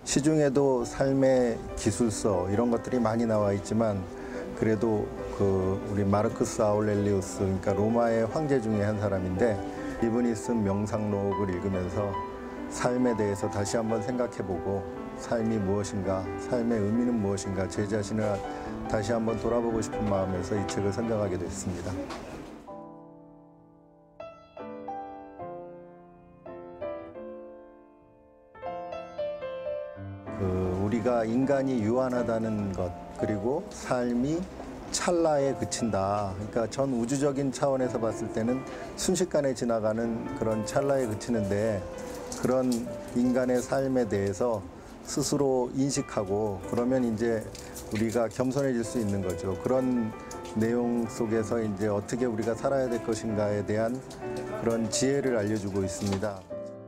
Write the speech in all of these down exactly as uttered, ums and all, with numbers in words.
시중에도 삶의 기술서 이런 것들이 많이 나와 있지만 그래도 그 우리 마르크스 아울렐리우스, 그러니까 로마의 황제 중에 한 사람인데 이분이 쓴 명상록을 읽으면서 삶에 대해서 다시 한번 생각해보고 삶이 무엇인가, 삶의 의미는 무엇인가, 제 자신을 다시 한번 돌아보고 싶은 마음에서 이 책을 선정하게 됐습니다. 그 우리가 인간이 유한하다는 것, 그리고 삶이 찰나에 그친다. 그러니까 전 우주적인 차원에서 봤을 때는 순식간에 지나가는 그런 찰나에 그치는데, 그런 인간의 삶에 대해서 스스로 인식하고 그러면 이제 우리가 겸손해질 수 있는 거죠. 그런 내용 속에서 이제 어떻게 우리가 살아야 될 것인가에 대한 그런 지혜를 알려주고 있습니다.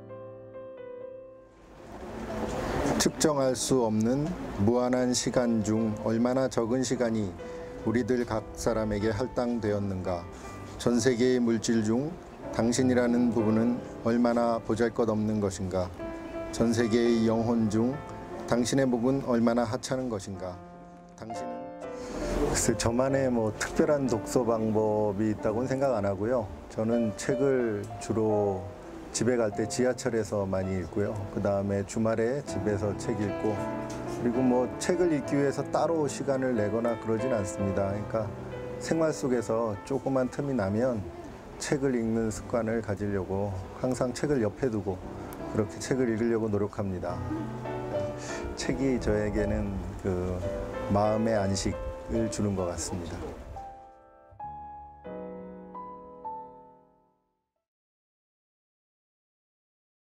측정할 수 없는 무한한 시간 중 얼마나 적은 시간이 우리들 각 사람에게 할당되었는가. 전 세계의 물질 중 당신이라는 부분은 얼마나 보잘것없는 것인가. 전 세계의 영혼 중 당신의 목은 얼마나 하찮은 것인가. 당신은 글쎄 저만의 뭐 특별한 독서 방법이 있다고는 생각 안 하고요. 저는 책을 주로 집에 갈 때 지하철에서 많이 읽고요. 그 다음에 주말에 집에서 책 읽고, 그리고 뭐 책을 읽기 위해서 따로 시간을 내거나 그러진 않습니다. 그러니까 생활 속에서 조그만 틈이 나면 책을 읽는 습관을 가지려고 항상 책을 옆에 두고 그렇게 책을 읽으려고 노력합니다. 책이 저에게는 그 마음의 안식을 주는 것 같습니다.